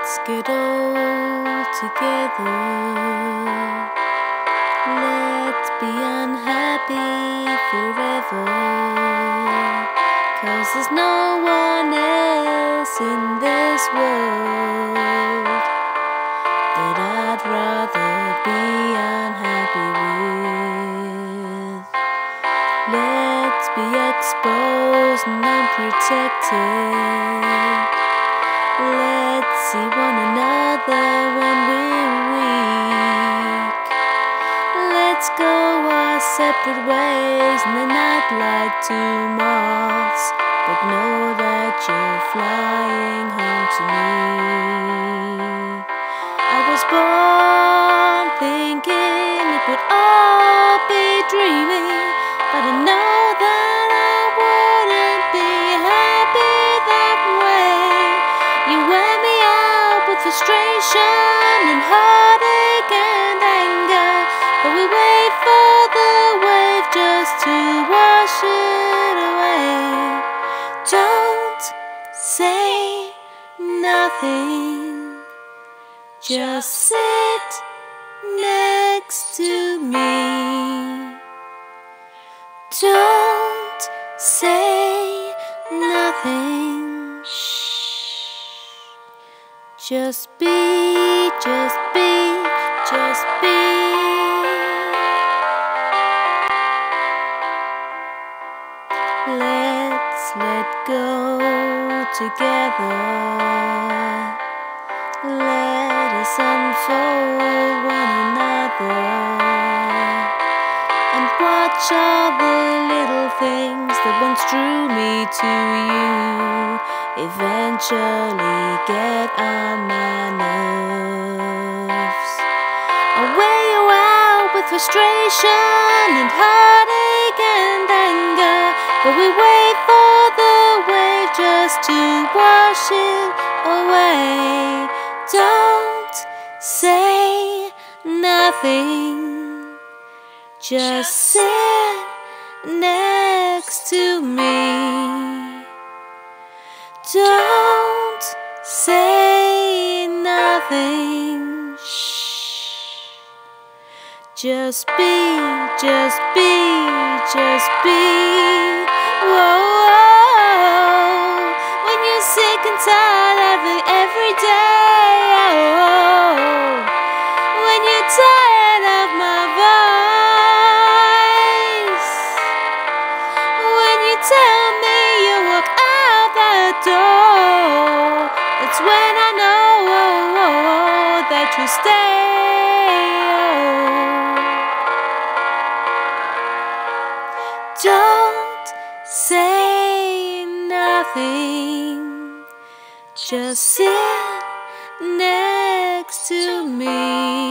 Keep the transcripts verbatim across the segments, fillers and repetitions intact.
Let's get old together. Let's be unhappy forever, 'cause there's no one else in this world that I'd rather be unhappy with. Let's be exposed and unprotected. Let's see one another when we're weak. Let's go our separate ways in the night like two moths, but know that you're flying home to me. I was born thinking it would all be dreaming, but I know that I wouldn't be happy that way. You wear me out with frustration and heartache and anger, but we wait for the wave just to wash it away. Don't say nothing, just sit next to me. Don't say nothing. Just be, just be, just be. Let's let go together. Let us unfold one another and watch all the little things that once drew me to you eventually get on my nerves. I'll wear you out with frustration and heartache and anger, but we wait for the wave just to wash it away. Don't say nothing, just sit next to me. Don't say nothing. Just be, just be, just be. Whoa, whoa. When you're sick and tired of it every day. Oh, when you're tired of my voice. When you tell me you walk out that door, that's when I know oh, oh, that you stay. Don't say nothing, just sit next to me.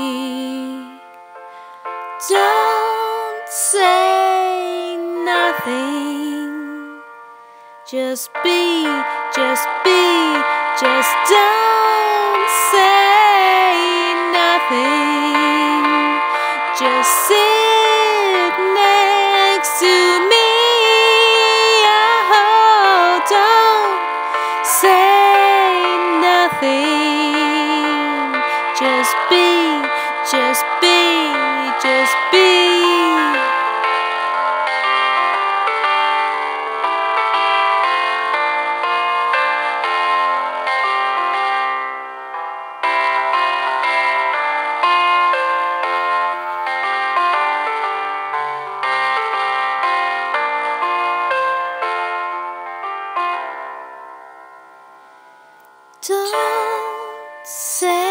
Don't say nothing, just be, just be, just don't say nothing, just sit next to me. Oh, don't say nothing, just be, just be, just be. Don't say